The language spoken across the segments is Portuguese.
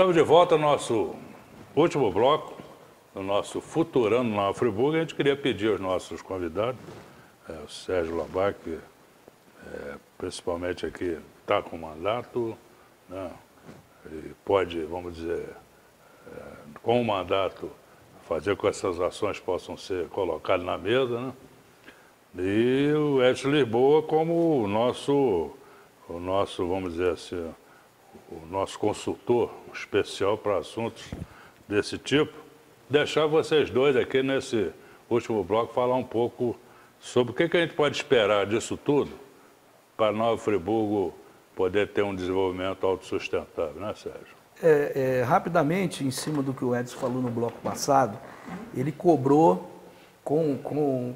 Estamos de volta ao nosso último bloco, no nosso Futurando Nova Friburgo. A gente queria pedir aos nossos convidados, o Sérgio Labac, principalmente aqui, está com mandato, né? E pode, vamos dizer, com o mandato, fazer com que essas ações possam ser colocadas na mesa, né? E o Edson Lisboa como o nosso, vamos dizer assim, o nosso consultor especial para assuntos desse tipo. Deixar vocês dois aqui nesse último bloco falar um pouco sobre o que a gente pode esperar disso tudo para Nova Friburgo poder ter um desenvolvimento autossustentável, né, Sérgio? Rapidamente, em cima do que o Edson falou no bloco passado, ele cobrou com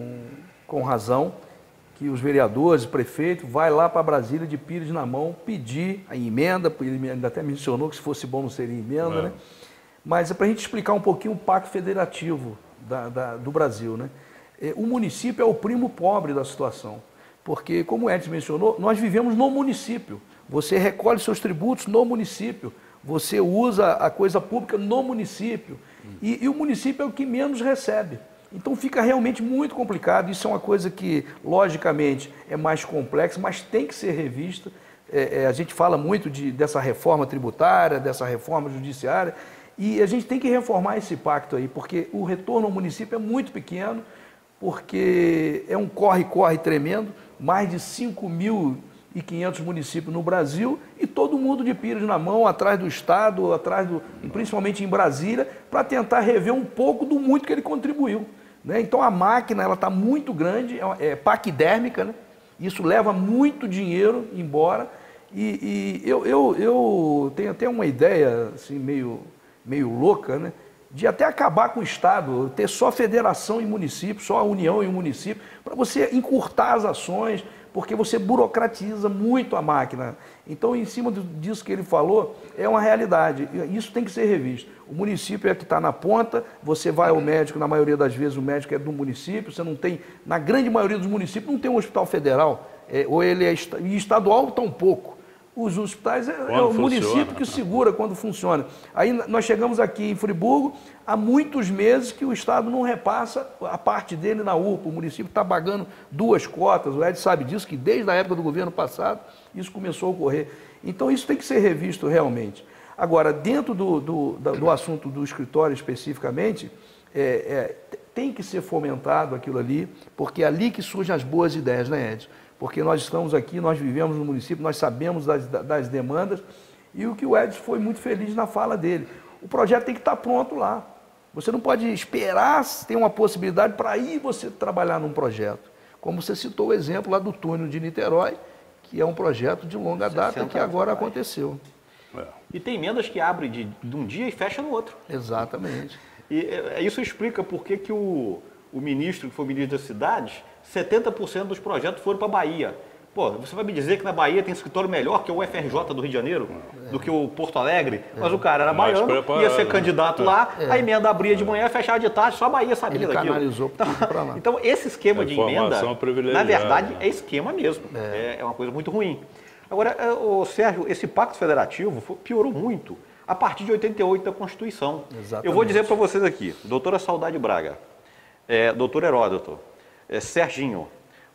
razão que os vereadores, o prefeito, vai lá para Brasília de pires na mão pedir a emenda, ele ainda até mencionou que se fosse bom não seria emenda, né? Mas é para a gente explicar um pouquinho o pacto federativo do Brasil, né? O município é o primo pobre da situação, porque, como o Edson mencionou, nós vivemos no município, você recolhe seus tributos no município, você usa a coisa pública no município, e o município é o que menos recebe. Então fica realmente muito complicado, isso é uma coisa que, logicamente, é mais complexa, mas tem que ser revista. A gente fala muito dessa reforma tributária, dessa reforma judiciária, e a gente tem que reformar esse pacto aí, porque o retorno ao município é muito pequeno, porque é um corre-corre tremendo, mais de 5.500 municípios no Brasil, e todo mundo de pires na mão, atrás do Estado, principalmente em Brasília, para tentar rever um pouco do muito que ele contribuiu. Né? Então a máquina está muito grande, é paquidérmica, né? Isso leva muito dinheiro embora, e eu tenho até uma ideia assim, meio louca, né? De até acabar com o Estado, ter só federação e município, só a União e o município, para você encurtar as ações, porque você burocratiza muito a máquina. Então, em cima disso que ele falou, é uma realidade. Isso tem que ser revisto. O município é que está na ponta, você vai ao médico, na maioria das vezes o médico é do município, você não tem, na grande maioria dos municípios, não tem um hospital federal, ou ele é estadual, tão pouco. Os hospitais é o município que segura quando funciona. Aí nós chegamos aqui em Friburgo, há muitos meses que o Estado não repassa a parte dele na UPA, o município está pagando 2 cotas, o Ed sabe disso, que desde a época do governo passado isso começou a ocorrer. Então isso tem que ser revisto realmente. Agora, dentro do assunto do escritório especificamente, tem que ser fomentado aquilo ali, porque é ali que surgem as boas ideias, né, Edson? Porque nós estamos aqui, nós vivemos no município, nós sabemos das demandas, e o que o Edson foi muito feliz na fala dele. O projeto tem que estar pronto lá. Você não pode esperar ter uma possibilidade para aí você trabalhar num projeto. Como você citou o exemplo lá do túnel de Niterói, que é um projeto de longa data que agora aconteceu. E tem emendas que abrem de um dia e fecha no outro. Exatamente. E isso explica por que o ministro, que foi o ministro das cidades, 70% dos projetos foram para a Bahia. Pô, você vai me dizer que na Bahia tem escritório melhor que o UFRJ do Rio de Janeiro, do que o Porto Alegre? Mas o cara era baiano, ia ser candidato lá, a emenda abria de manhã e fechava de tarde, só a Bahia sabia daquilo. Ele canalizou tudo para lá. Então, esse esquema de emenda, na verdade, é esquema mesmo. É uma coisa muito ruim. Agora, Sérgio, esse pacto federativo piorou muito a partir de 88 da Constituição. Exatamente. Eu vou dizer para vocês aqui, doutora Saudade Braga, doutor Heródoto, Serginho,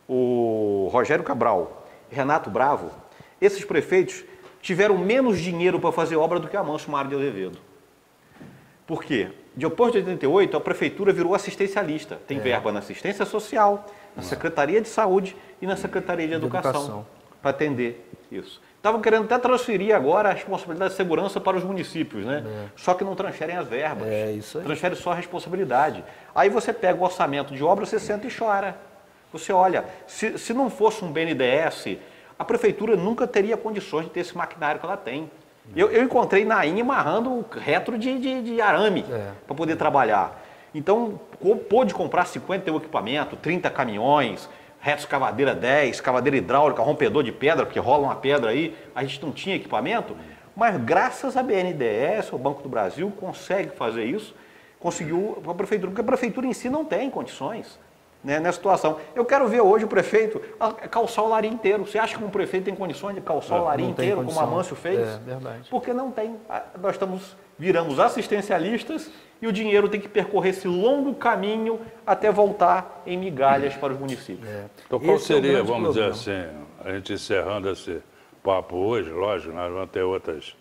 o Rogério Cabral, Renato Bravo, esses prefeitos tiveram menos dinheiro para fazer obra do que Amâncio Mário de Azevedo. Por quê? Depois de 88, a prefeitura virou assistencialista. Tem verba na assistência social, na Secretaria de Saúde e na Secretaria de Educação para atender isso. Estavam querendo até transferir agora a responsabilidade de segurança para os municípios, né? Só que não transferem as verbas. Isso aí. Transfere só a responsabilidade. Aí você pega o orçamento de obra, você senta e chora. Você olha, se não fosse um BNDES, a prefeitura nunca teria condições de ter esse maquinário que ela tem. Eu encontrei Nainha amarrando retro de arame para poder trabalhar. Então, pôde comprar 51 equipamentos, 30 caminhões, reto escavadeira 10, escavadeira hidráulica, rompedor de pedra, porque rola uma pedra aí, a gente não tinha equipamento, mas graças à BNDES, o Banco do Brasil, consegue fazer isso, conseguiu a prefeitura, porque a prefeitura em si não tem condições. né, nessa situação. Eu quero ver hoje o prefeito calçar o Lari inteiro. Você acha que um prefeito tem condições de calçar o Lari inteiro, como a Amâncio fez? É verdade. Porque não tem. Nós viramos assistencialistas e o dinheiro tem que percorrer esse longo caminho até voltar em migalhas para os municípios. Então, qual Esse é o seria, grande vamos problema. dizer assim, a gente encerrando esse papo hoje, lógico, nós vamos ter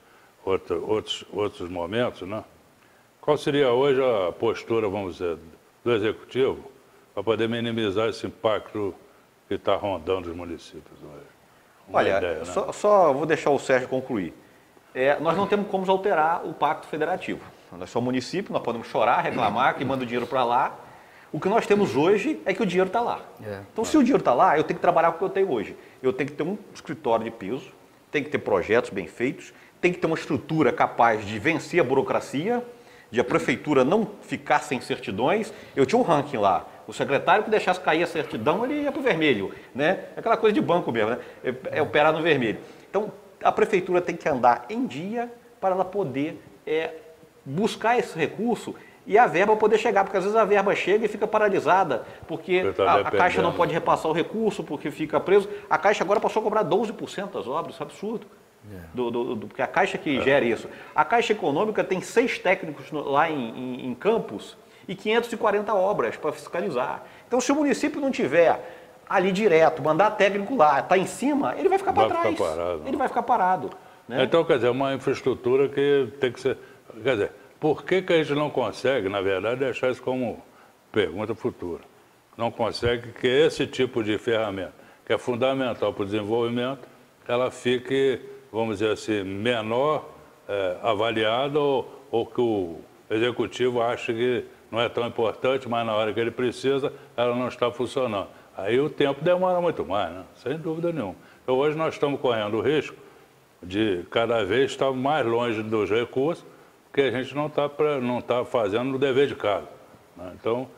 outros momentos, né? Qual seria hoje a postura, vamos dizer, do Executivo para poder minimizar esse impacto que está rondando os municípios hoje? Olha, ideia, né? só vou deixar o Sérgio concluir. Nós não temos como alterar o pacto federativo. Nós somos município, nós podemos chorar, reclamar, que manda o dinheiro para lá. O que nós temos hoje é que o dinheiro está lá. Então, se o dinheiro está lá, eu tenho que trabalhar com o que eu tenho hoje. Eu tenho que ter um escritório de piso, tem que ter projetos bem feitos, tem que ter uma estrutura capaz de vencer a burocracia, de a prefeitura não ficar sem certidões. Eu tinha um ranking lá. O secretário que deixasse cair a certidão, ele ia para o vermelho, né? Aquela coisa de banco mesmo, né? É operar no vermelho. Então, a prefeitura tem que andar em dia para ela poder buscar esse recurso e a verba poder chegar, porque às vezes a verba chega e fica paralisada, porque a Caixa não pode repassar o recurso, porque fica preso. A Caixa agora passou a cobrar 12% das obras, isso é absurdo. Porque a Caixa que gera isso. A Caixa Econômica tem 6 técnicos lá em Campos e 540 obras para fiscalizar. Então, se o município não tiver ali direto, mandar técnico lá, tá em cima, ele vai ficar para trás. Ele vai ficar parado. Né? Então, quer dizer, uma infraestrutura que tem que ser... Quer dizer, por que a gente não consegue, na verdade, deixar isso como pergunta futura? Não consegue que esse tipo de ferramenta, que é fundamental para o desenvolvimento, ela fique, vamos dizer assim, menor avaliada ou que o executivo acha que não é tão importante, mas na hora que ele precisa, ela não está funcionando. Aí o tempo demora muito mais, né? Sem dúvida nenhuma. Então, hoje nós estamos correndo o risco de cada vez estar mais longe dos recursos, porque a gente não está fazendo o dever de casa. Né? Então,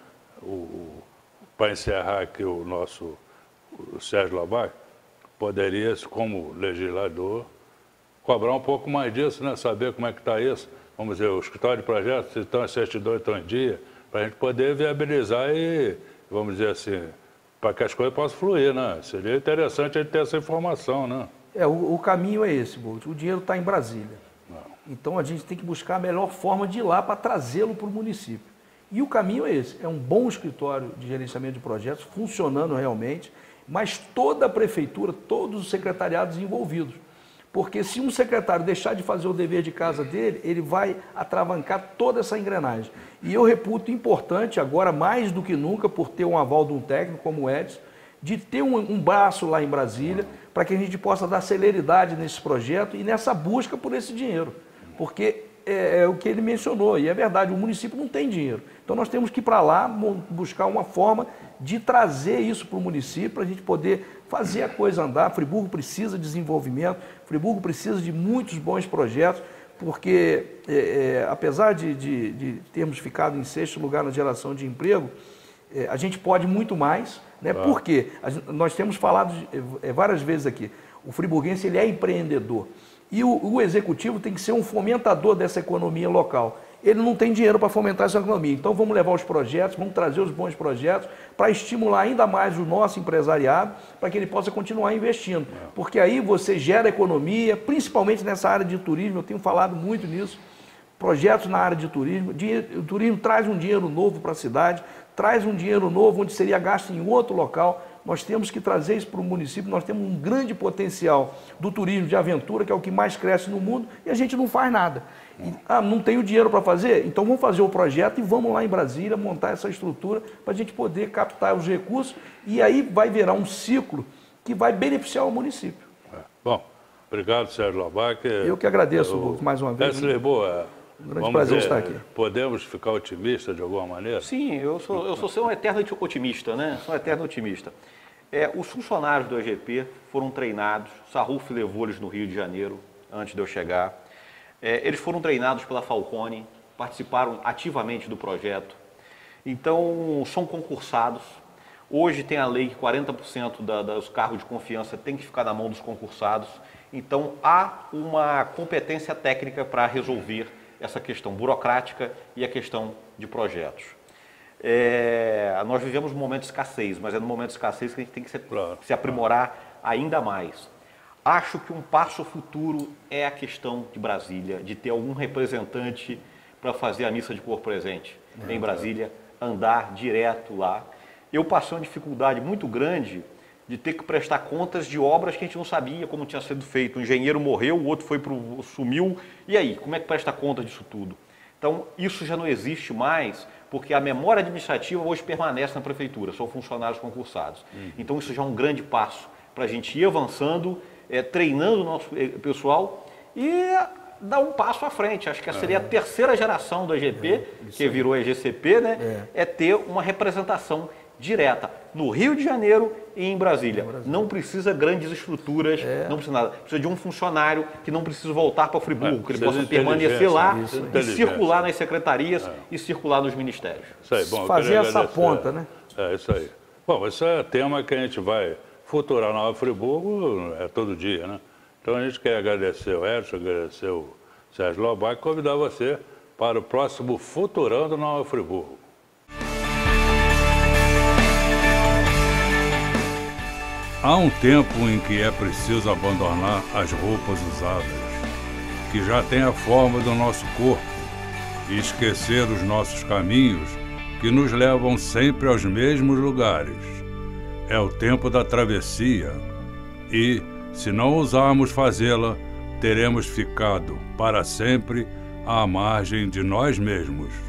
para encerrar aqui o Sérgio Labac, poderia, como legislador, cobrar um pouco mais disso, né? Saber como é que está isso. Vamos dizer, o escritório de projetos, se estão as certidões estão em dia, para a gente poder viabilizar e, vamos dizer assim, para que as coisas possam fluir, né? Seria interessante a gente ter essa informação, né? O caminho é esse, Bolt. O dinheiro está em Brasília. Então a gente tem que buscar a melhor forma de ir lá para trazê-lo para o município. E o caminho é esse, é um bom escritório de gerenciamento de projetos, funcionando realmente, mas toda a prefeitura, todos os secretariados envolvidos. Porque se um secretário deixar de fazer o dever de casa dele, ele vai atravancar toda essa engrenagem. E eu reputo importante, agora mais do que nunca, por ter um aval de um técnico como o Edson, de ter um braço lá em Brasília, para que a gente possa dar celeridade nesse projeto e nessa busca por esse dinheiro. Porque é o que ele mencionou, e é verdade, o município não tem dinheiro. Então nós temos que ir para lá buscar uma forma de trazer isso para o município, para a gente poder fazer a coisa andar. Friburgo precisa de desenvolvimento, Friburgo precisa de muitos bons projetos, porque apesar de termos ficado em 6º lugar na geração de emprego, a gente pode muito mais, né? Por quê? Nós temos falado várias vezes aqui, o friburguense ele é empreendedor. E o executivo tem que ser um fomentador dessa economia local. Ele não tem dinheiro para fomentar essa economia. Então vamos levar os projetos, vamos trazer os bons projetos para estimular ainda mais o nosso empresariado, para que ele possa continuar investindo. Porque aí você gera economia, principalmente nessa área de turismo, eu tenho falado muito nisso, projetos na área de turismo. O turismo traz um dinheiro novo para a cidade, traz um dinheiro novo onde seria gasto em outro local. Nós temos que trazer isso para o município, nós temos um grande potencial do turismo de aventura, que é o que mais cresce no mundo, e a gente não faz nada. Não tem o dinheiro para fazer? Então vamos fazer o projeto e vamos lá em Brasília montar essa estrutura para a gente poder captar os recursos e aí vai virar um ciclo que vai beneficiar o município. Bom, obrigado, Sérgio Labac. Eu que agradeço mais uma vez. Lisboa, um grande prazer estar aqui. Podemos ficar otimistas de alguma maneira? Sim, eu sou um eterno otimista, né? Sou um eterno otimista. Os funcionários do EGP foram treinados, Sarruf levou eles no Rio de Janeiro, antes de eu chegar. Eles foram treinados pela Falcone, participaram ativamente do projeto. Então, são concursados. Hoje tem a lei que 40% dos cargos de confiança tem que ficar na mão dos concursados. Então, há uma competência técnica para resolver essa questão burocrática e a questão de projetos. Nós vivemos um momento de escassez, mas é no momento de escassez que a gente tem que Claro. se aprimorar ainda mais. Acho que um passo futuro é a questão de Brasília, de ter algum representante para fazer a missa de corpo presente em Brasília, andar direto lá. Eu passei uma dificuldade muito grande de ter que prestar contas de obras que a gente não sabia como tinha sido feito. Um engenheiro morreu, o outro sumiu, e aí, como é que presta conta disso tudo? Então, isso já não existe mais, porque a memória administrativa hoje permanece na prefeitura, são funcionários concursados. Então, isso já é um grande passo para a gente ir avançando, treinando o nosso pessoal e dar um passo à frente. Acho que essa seria a terceira geração do EGP, que virou EGCP, né? É ter uma representação direta no Rio de Janeiro e em Brasília. Não precisa grandes estruturas, não precisa nada. Precisa de um funcionário que não precisa voltar para Friburgo, que ele possa permanecer lá e circular nas secretarias e circular nos ministérios. Isso aí. Bom, Fazer essa ponta, né? É, isso aí. Bom, esse é tema que a gente vai futurar Nova Friburgo todo dia, né? Então a gente quer agradecer o Edson, agradecer o Sérgio Lobac e convidar você para o próximo Futurando Nova Friburgo. Há um tempo em que é preciso abandonar as roupas usadas, que já têm a forma do nosso corpo, e esquecer os nossos caminhos, que nos levam sempre aos mesmos lugares. É o tempo da travessia, e, se não ousarmos fazê-la, teremos ficado, para sempre, à margem de nós mesmos.